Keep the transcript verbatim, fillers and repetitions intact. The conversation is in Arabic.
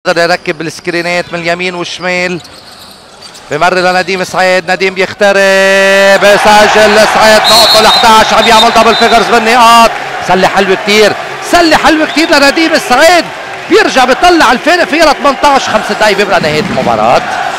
قدر يركب السكرينات من اليمين والشمال. بمر لنديم سعيد، نديم بيخترب بسجل سعيد نقطة ال احد عشر، عم يعمل دبل فيجرز بالنقاط. سلة حلوة كتير، سلة حلوة كتير لنديم سعيد، بيرجع بيطلع الفارق فيها ل ثمانية عشر. خمس دقايق بيبقى نهاية المباراة.